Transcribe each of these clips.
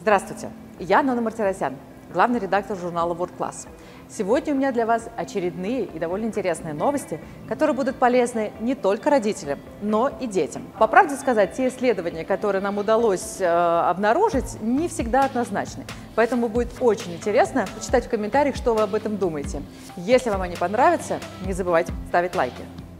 Здравствуйте, я Нонна Мартиросян, главный редактор журнала World Class. Сегодня у меня для вас очередные и довольно интересные новости, которые будут полезны не только родителям, но и детям. По правде сказать, те исследования, которые нам удалось обнаружить, не всегда однозначны. Поэтому будет очень интересно почитать в комментариях, что вы об этом думаете. Если вам они понравятся, не забывайте ставить лайки.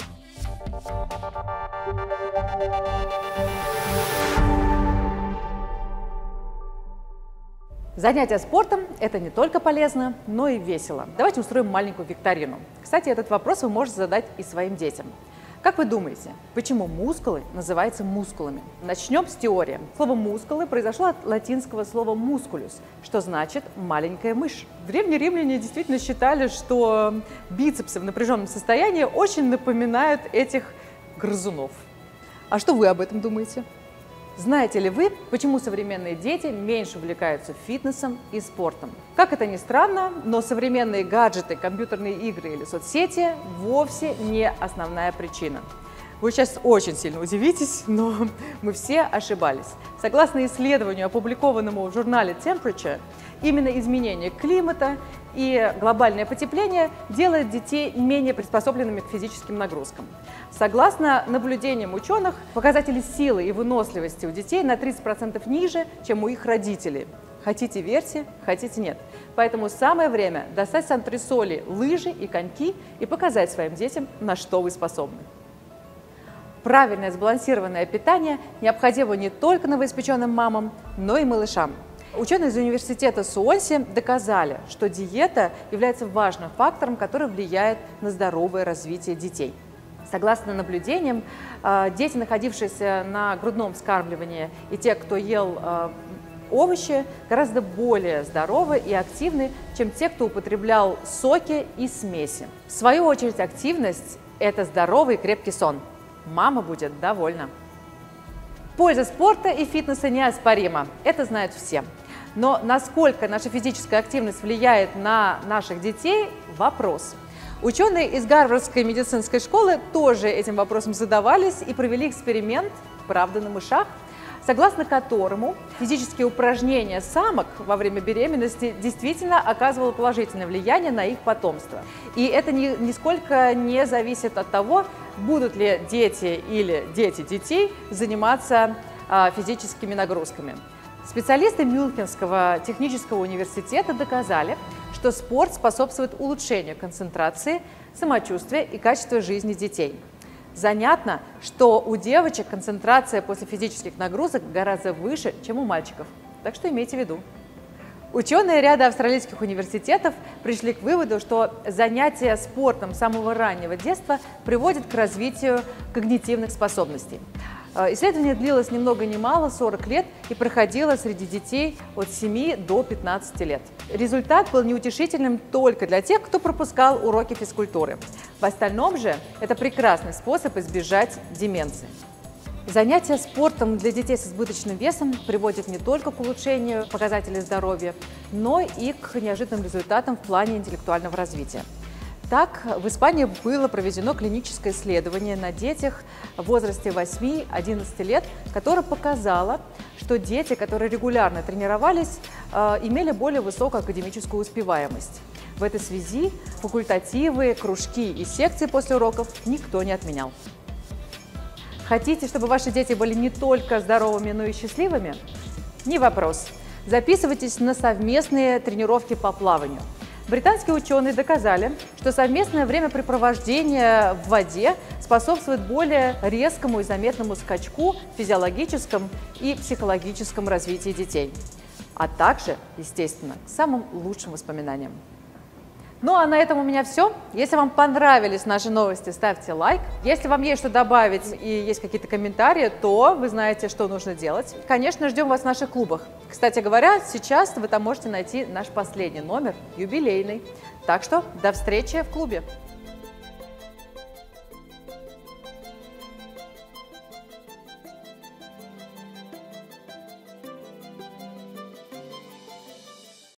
Занятия спортом – это не только полезно, но и весело. Давайте устроим маленькую викторину. Кстати, этот вопрос вы можете задать и своим детям. Как вы думаете, почему мускулы называются мускулами? Начнем с теории. Слово «мускулы» произошло от латинского слова «musculus», что значит «маленькая мышь». Древние римляне действительно считали, что бицепсы в напряженном состоянии очень напоминают этих грызунов. А что вы об этом думаете? Знаете ли вы, почему современные дети меньше увлекаются фитнесом и спортом? Как это ни странно, но современные гаджеты, компьютерные игры или соцсети вовсе не основная причина. Вы сейчас очень сильно удивитесь, но мы все ошибались. Согласно исследованию, опубликованному в журнале Temperature, именно изменение климата и глобальное потепление делает детей менее приспособленными к физическим нагрузкам. Согласно наблюдениям ученых, показатели силы и выносливости у детей на 30% ниже, чем у их родителей. Хотите верьте, хотите нет. Поэтому самое время достать с антресолей лыжи и коньки и показать своим детям, на что вы способны. Правильное сбалансированное питание необходимо не только новоиспеченным мамам, но и малышам. Ученые из университета Суонси доказали, что диета является важным фактором, который влияет на здоровое развитие детей. Согласно наблюдениям, дети, находившиеся на грудном вскармливании, и те, кто ел овощи, гораздо более здоровы и активны, чем те, кто употреблял соки и смеси. В свою очередь, активность – это здоровый и крепкий сон. Мама будет довольна. Польза спорта и фитнеса неоспорима, это знают все. Но насколько наша физическая активность влияет на наших детей – вопрос. Ученые из Гарвардской медицинской школы тоже этим вопросом задавались и провели эксперимент, правда, на мышах, согласно которому физические упражнения самок во время беременности действительно оказывало положительное влияние на их потомство. И это нисколько не зависит от того, будут ли дети или дети детей заниматься физическими нагрузками. Специалисты Мюнхенского технического университета доказали, что спорт способствует улучшению концентрации, самочувствия и качества жизни детей. Занятно, что у девочек концентрация после физических нагрузок гораздо выше, чем у мальчиков. Так что имейте в виду. Ученые ряда австралийских университетов пришли к выводу, что занятия спортом с самого раннего детства приводят к развитию когнитивных способностей. Исследование длилось ни много ни мало, 40 лет, и проходило среди детей от 7 до 15 лет. Результат был неутешительным только для тех, кто пропускал уроки физкультуры. В остальном же это прекрасный способ избежать деменции. Занятия спортом для детей с избыточным весом приводят не только к улучшению показателей здоровья, но и к неожиданным результатам в плане интеллектуального развития. Так, в Испании было проведено клиническое исследование на детях в возрасте 8-11 лет, которое показало, что дети, которые регулярно тренировались, имели более высокую академическую успеваемость. В этой связи факультативы, кружки и секции после уроков никто не отменял. Хотите, чтобы ваши дети были не только здоровыми, но и счастливыми? Не вопрос. Записывайтесь на совместные тренировки по плаванию. Британские ученые доказали, что совместное времяпрепровождение в воде способствует более резкому и заметному скачку в физиологическом и психологическом развитии детей, а также, естественно, к самым лучшим воспоминаниям. Ну а на этом у меня все. Если вам понравились наши новости, ставьте лайк. Если вам есть что добавить и есть какие-то комментарии, то вы знаете, что нужно делать. Конечно, ждем вас в наших клубах. Кстати говоря, сейчас вы там можете найти наш последний номер, юбилейный. Так что до встречи в клубе.